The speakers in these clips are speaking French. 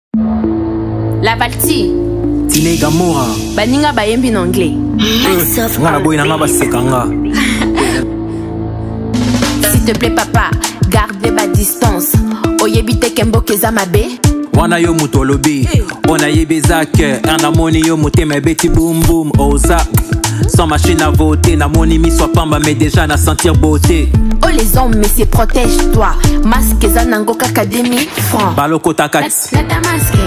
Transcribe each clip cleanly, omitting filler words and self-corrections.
La Valti Tinega Mora baninga bayembi en anglais. Ngana boy nanga basekanga. S'il te plaît papa, gardez ma distance. Oyebite kembo keza mabe. Wana yo muto lobi ona yebeza ke ana moni yo motema beti boum boum oza. Sans machine à voter, na moni mi soit pamba mais déjà na sentir beauté. Oh les hommes mais c'est protège-toi. Masque eza nango kaka 2000 francs. Baloko takat. La masque.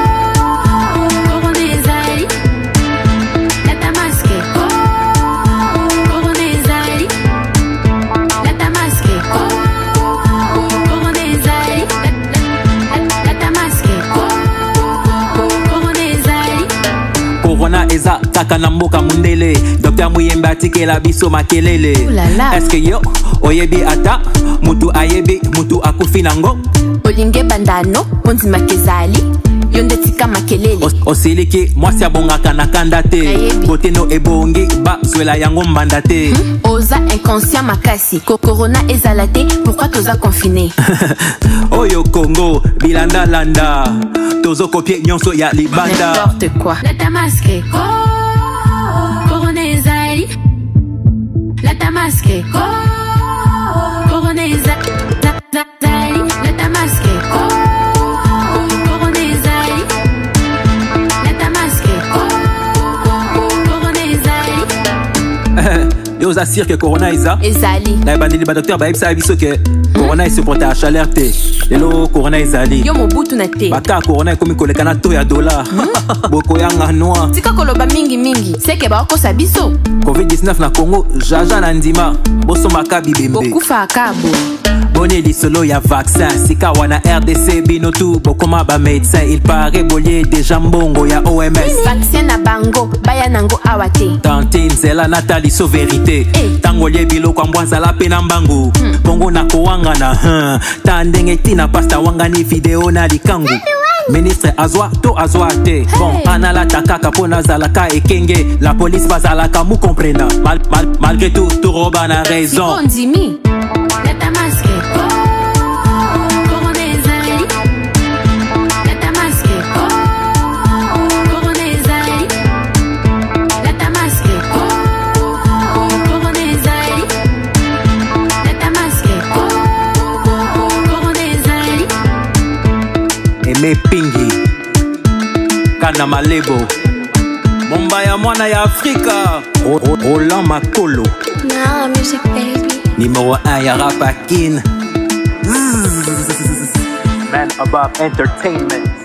Corona eza taka na mboka mundele. Docteur Muyemba tikela biso makelele. Est-ce que yo oyebi ata mutu ayebi mutu akufi nango? Olinge bandano ponzi makezali yonde tika makelele. Osiliki mwasi abongaka na kanda te. Kote no ebongi ba zwela yango mbanda te. Oza inconscient makasi Corona ezala te. Pourquoi toza confiné? Oyo Congo bilanda landa tozo copier nyonso ya libanda. N'importe quoi. La tamasque Corona ezali. La tamasque Corona ezali. La tamasque Corona ezali. La tamasque Corona ezali. Yo assure que Corona ezali. Na bandeli ba docteur ba ebisa biso que Corona est supporté à chaleur te. Lelo Corona ezali. Yo mobutu na te. Baka Corona komi koleka na to ya dollar. Boko yanga noa. Tika koloba mingi. Seke ba okosa biso. COVID-19 na Congo jaja na ndima. Boso makabi bembe. Bokufa akabo. Boni lisolo ya vaccin. Sika wana RDC binotu bokoma ba médecin. Il paraît bolé déjà mbongo ya OMS. Vaccin na bango baya nango awate. Tantine zela Nathalie so vérité. Tangolie bilo kwa mbwanza la pena mbangu. Bongo na kowanga na tandenge tina pasta wangani video na likangu. Ministre azwa to azwa te. Bon anala takaka pona zalaka ekenge. La police bazalaka mu comprena. Malgré tout tout roba na raison. La tamasque Corona ezali. La tamasque Corona ezali. La tamasque Corona ezali. La tamasque Corona ezali. Eme Pingi Kana Malebo Momba ya mwana ya Afrika Roland Makolo Nah, music baby. Numéro 1 ya Rapakin Man Above Entertainment.